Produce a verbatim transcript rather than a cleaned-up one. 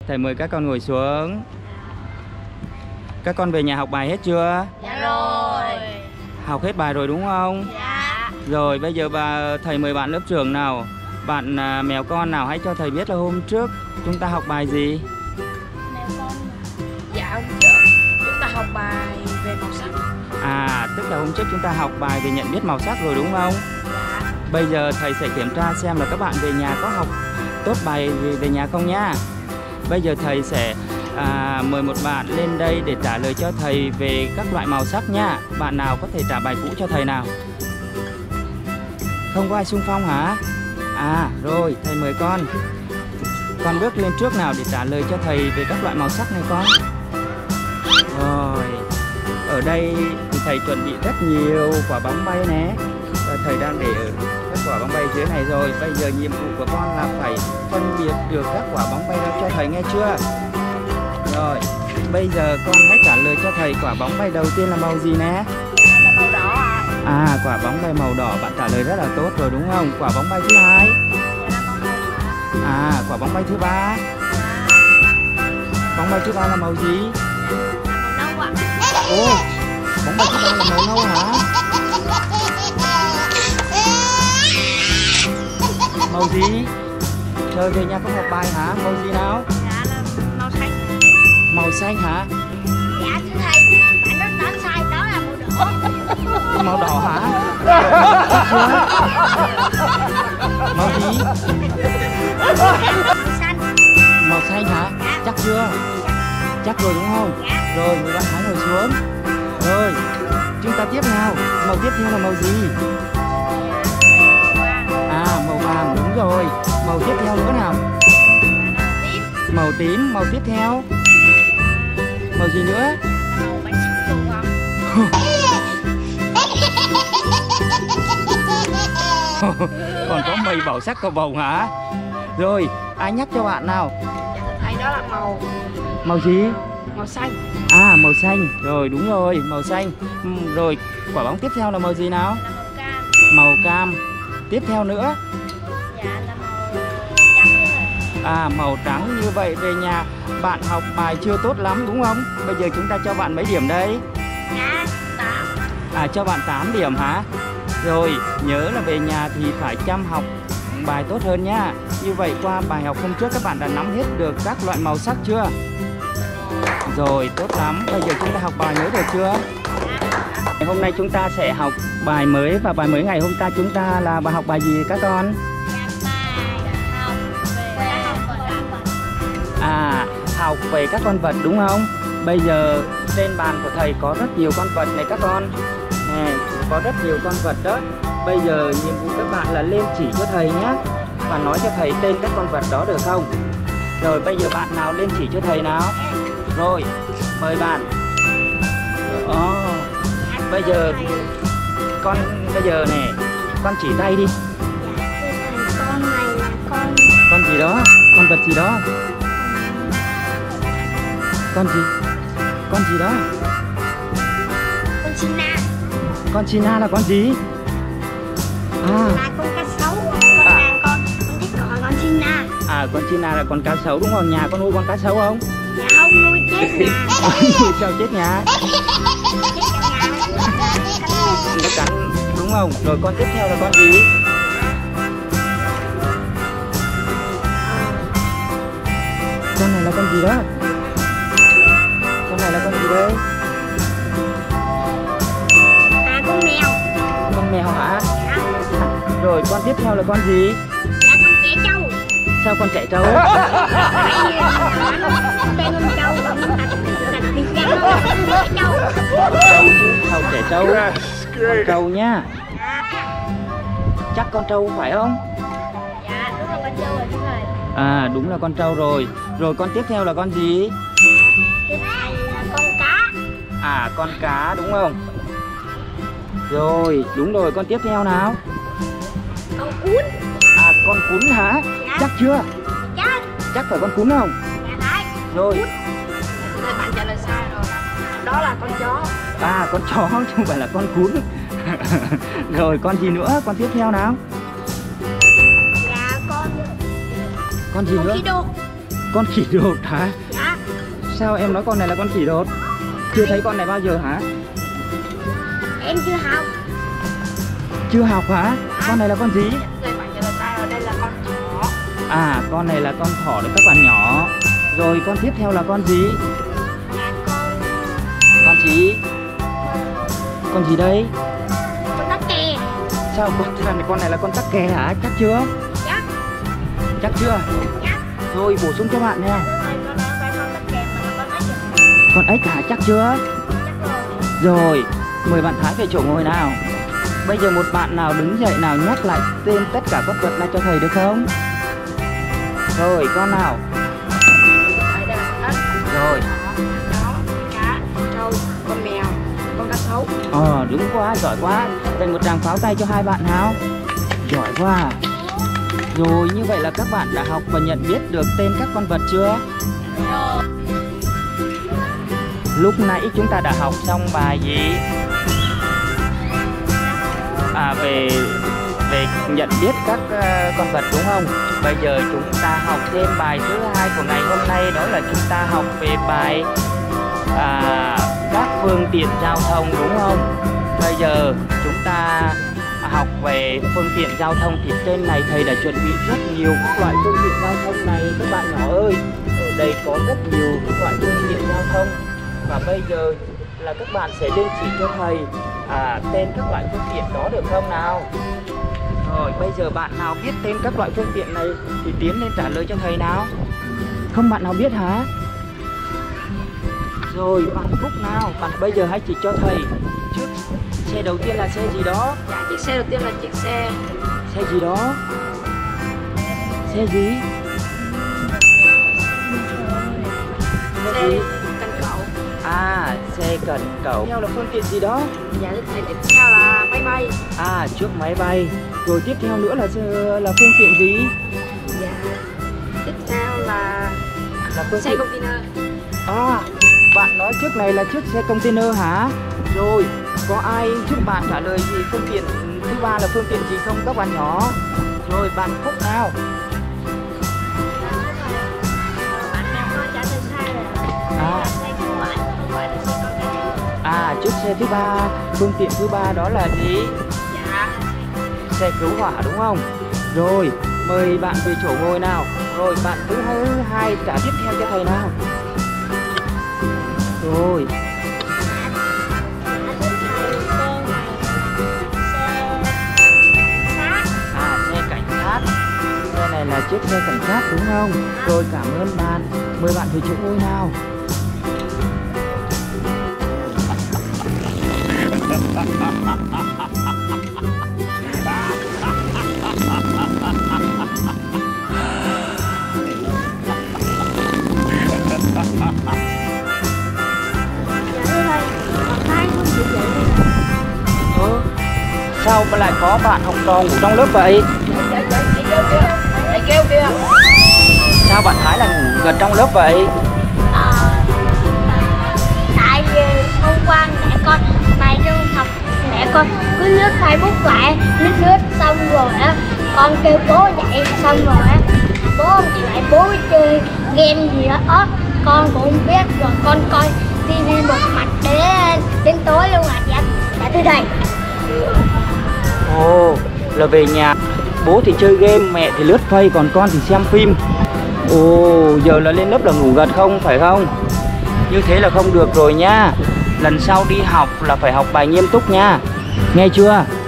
thầy mời các con ngồi xuống. Các con về nhà học bài hết chưa? Dạ rồi. Học hết bài rồi đúng không? Dạ. Rồi bây giờ bà thầy mời bạn lớp trưởng nào. Bạn à, mèo con nào hãy cho thầy biết là hôm trước chúng ta học bài gì? Mèo con. Dạ hôm trước chúng ta học bài về màu sắc. À, tức là hôm trước chúng ta học bài về nhận biết màu sắc rồi đúng không? Dạ. Bây giờ thầy sẽ kiểm tra xem là các bạn về nhà có học tốt bài về nhà không nhá. Bây giờ thầy sẽ à, mời một bạn lên đây để trả lời cho thầy về các loại màu sắc nha. Bạn nào có thể trả bài cũ cho thầy nào? Không có ai xung phong hả? À rồi, thầy mời con. Con bước lên trước nào để trả lời cho thầy về các loại màu sắc này con. Rồi, ở đây thì thầy chuẩn bị rất nhiều quả bóng bay nè. Và thầy đang để các quả bóng bay dưới này rồi. Bây giờ nhiệm vụ của con là phải phân biệt được các quả bóng bay đó cho thầy, nghe chưa? Rồi, bây giờ con hãy trả lời cho thầy quả bóng bay đầu tiên là màu gì nè? Dạ là màu đỏ ạ. À, quả bóng bay màu đỏ, bạn trả lời rất là tốt rồi đúng không? Quả bóng bay thứ hai? Dạ là màu hồng ạ. À, quả bóng bay thứ ba? Bóng bay thứ ba là màu gì? Là màu nâu ạ. Ồ, bóng bay thứ ba là màu nâu hả? Màu gì? Trời, về nhà không học bài hả? Màu gì nào? Dạ là màu xanh. Màu xanh hả? Dạ thưa thầy, bạn rất đoán sai, đó là màu đỏ. Màu đỏ hả? Màu gì? Màu xanh. Màu xanh hả? Chắc chưa? Chắc rồi đúng không? Dạ. Rồi, mời bạn hãy ngồi xuống. Rồi, chúng ta tiếp nào. Màu tiếp theo là màu gì? À, màu vàng, đúng rồi. Màu tiếp theo nữa nào? Màu tím, màu tiếp theo. Màu gì nữa? Màu bánh xích cầu vồng. Còn có mây bảo sắc cầu vồng hả? Rồi, ai nhắc cho bạn nào? Dạ thưa thầy, đó là màu Màu gì? màu xanh. À, màu xanh. Rồi, đúng rồi, màu xanh. Uhm, rồi, quả bóng tiếp theo là màu gì nào? Là màu cam. Màu cam. Tiếp theo nữa? Dạ là màu trắng. À, màu trắng. Như vậy về nhà bạn học bài chưa tốt lắm đúng không? Bây giờ chúng ta cho bạn mấy điểm đây? Dạ tám. À, cho bạn tám điểm hả? Rồi, nhớ là về nhà thì phải chăm học bài tốt hơn nhá. Như vậy qua bài học hôm trước các bạn đã nắm hết được các loại màu sắc chưa? Rồi, tốt lắm. Bây giờ chúng ta học bài mới được chưa? Hôm nay chúng ta sẽ học bài mới, và bài mới ngày hôm ta chúng ta là bài học bài gì các con? À, học về các con vật đúng không? Bây giờ trên bàn của thầy có rất nhiều con vật này các con. Nè, có rất nhiều con vật đó. Bây giờ nhiệm vụ các bạn là lên chỉ cho thầy nhé, và nói cho thầy tên các con vật đó được không? Rồi bây giờ bạn nào lên chỉ cho thầy nào? Rồi, mời bạn. Ồ, bây giờ con bây giờ nè, con chỉ tay đi. Con này là con Con gì đó? Con vật gì đó? Con gì? Con gì đó? con Sina. Con Sina là con gì? À, Là con cá sấu. Con À. là con con thích gọi con Sina. à con Sina là con cá sấu đúng không? Nhà con nuôi con cá sấu không? Dạ không, nuôi chết nhà. Nuôi sao chết nhà? Chết trong nhà. Nó cắn đúng không? Rồi con tiếp theo là con gì? Con này là con gì đó? Con này là con gì đây? À con mèo. Con mèo hả? Dạ. Rồi con tiếp theo là con gì? Dạ con trẻ trâu. Sao con chạy trâu? Tên con trâu còn nó đặt đặt thịt ra trẻ trâu. Trâu chứ, không trẻ trâu. Con trâu nhá. Chắc con trâu phải không? Dạ đúng là con trâu rồi đúng rồi. À, đúng là con trâu rồi. Rồi con tiếp theo là con gì? Tiếp theo là con cá. À, con cá đúng không? Rồi, đúng rồi, con tiếp theo nào? Con cún. À, con cún hả? Dạ. Chắc chưa? Chắc. Chắc phải con cún không? Dạ đấy. Rồi. Thầy bạn trả lời sai rồi. Đó là con chó. À, con chó chứ không phải là con cún. Rồi, con gì nữa? Con tiếp theo nào? Dạ con Con gì con nữa? khỉ đô. Con khỉ đột hả? Dạ. Sao em nói con này là con khỉ đột? Chưa thấy con này bao giờ hả? Em chưa học. Chưa học hả? Con này là con gì? Người bạn cho ta ở đây là con thỏ. À, con này là con thỏ đấy các bạn nhỏ. Rồi con tiếp theo là con gì? Là con Con gì? Con gì đây? con tắc kè. Sao con thằng này con này là con tắc kè hả? Chắc chưa? Chắc. Chắc chưa? Chắc. Rồi bổ sung cho bạn nha. Rồi con nói phải con tắc kè mà là con ếch rồi. Con ếch hả? Chắc chưa? Chắc rồi. Rồi, mời bạn Thái về chỗ ngồi nào. Bây giờ một bạn nào đứng dậy nào nhắc lại tên tất cả các vật này cho thầy được không? Rồi, con nào? Đây là con ếch. Rồi. Chó, cá, trâu, con mèo, con cá sấu. Ờ, đúng quá, giỏi quá. Dành một tràng pháo tay cho hai bạn nào. Giỏi quá. Rồi, như vậy là các bạn đã học và nhận biết được tên các con vật chưa? Rồi. Lúc nãy chúng ta đã học xong bài gì? À, về về nhận biết các uh, con vật đúng không? Bây giờ chúng ta học thêm bài thứ hai của ngày hôm nay, đó là chúng ta học về bài à, các phương tiện giao thông đúng không? Bây giờ chúng ta học về phương tiện giao thông thì trên này thầy đã chuẩn bị rất nhiều các loại phương tiện giao thông này các bạn nhỏ ơi. Ở đây có rất nhiều các loại phương tiện giao thông và bây giờ là các bạn sẽ lên chỉ cho thầy à, tên các loại phương tiện đó được không nào? Rồi bây giờ bạn nào biết tên các loại phương tiện này thì tiến lên trả lời cho thầy nào. Không bạn nào biết hả? Rồi bạn Phúc nào, bạn bây giờ hãy chỉ cho thầy trước. Xe đầu tiên là xe gì đó? Dạ, chiếc xe đầu tiên là chiếc xe Xe gì đó? Xe gì? Xe xe gì? cần cẩu. À, xe cần cẩu. Theo là phương tiện gì đó? Dạ, tiếp tiếp theo là máy bay. À, trước máy bay. Rồi tiếp theo nữa là là phương tiện gì? Dạ, tiếp theo là Là phương xe tiện. container. À, bạn nói trước này là chiếc xe container hả? Rồi, có ai trước bạn trả lời gì phương tiện thứ ba là phương tiện gì không các bạn nhỏ? Rồi, bạn Phúc nào? Bạn nào có trả lời sai rồi. À, Xe cứu hỏa, không phải là xe container. à chiếc xe thứ ba, phương tiện thứ ba đó là gì? Dạ. Xe cứu hỏa đúng không? Rồi, mời bạn về chỗ ngồi nào. Rồi, bạn thứ hai trả tiếp theo cho thầy nào. Rồi. À, xe cảnh sát. Xe này là chiếc xe cảnh sát đúng không? Rồi, cảm ơn bạn. Mời bạn về chỗ ngồi nào. Ừ. Sao mà lại có bạn học trò ngủ trong lớp vậy? Thầy kêu kìa. Sao bạn Thái lại ngủ gần trong lớp vậy? À, tại vì hôm qua mẹ con bài trong học mẹ con cứ lướt Facebook lại lướt lướt xong rồi á con kêu bố dậy xong rồi á bố không chịu lại bố chơi game gì đó con cũng không biết rồi con coi tivi một mặt để đến tối luôn à dạ dạ tới đây. Ồ, là về nhà bố thì chơi game, mẹ thì lướt Facebook, còn con thì xem phim. Ồ, giờ là lên lớp là ngủ gật không, phải không? Như thế là không được rồi nha. Lần sau đi học là phải học bài nghiêm túc nha. Nghe chưa?